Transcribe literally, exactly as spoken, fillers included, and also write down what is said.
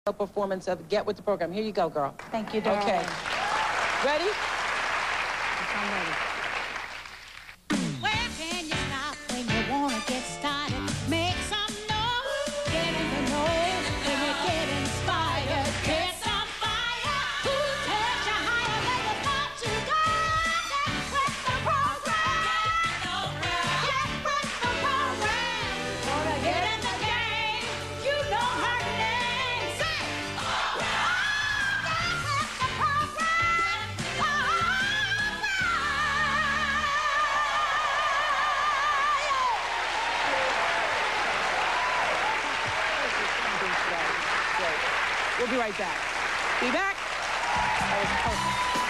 performance of Get With the Program. Here you go, girl. Thank you, darling. Okay. Ready? Yes, I'm ready. Where can you stop when you want to get started? Make some noise, get in the nose, when you get inspired, get some fire. Who takes you higher than you thought you could? Get with the program. Get with the program. Wanna get in the game? You know her name. Say, oh, get with the program. We'll be right back. Be back. That was perfect.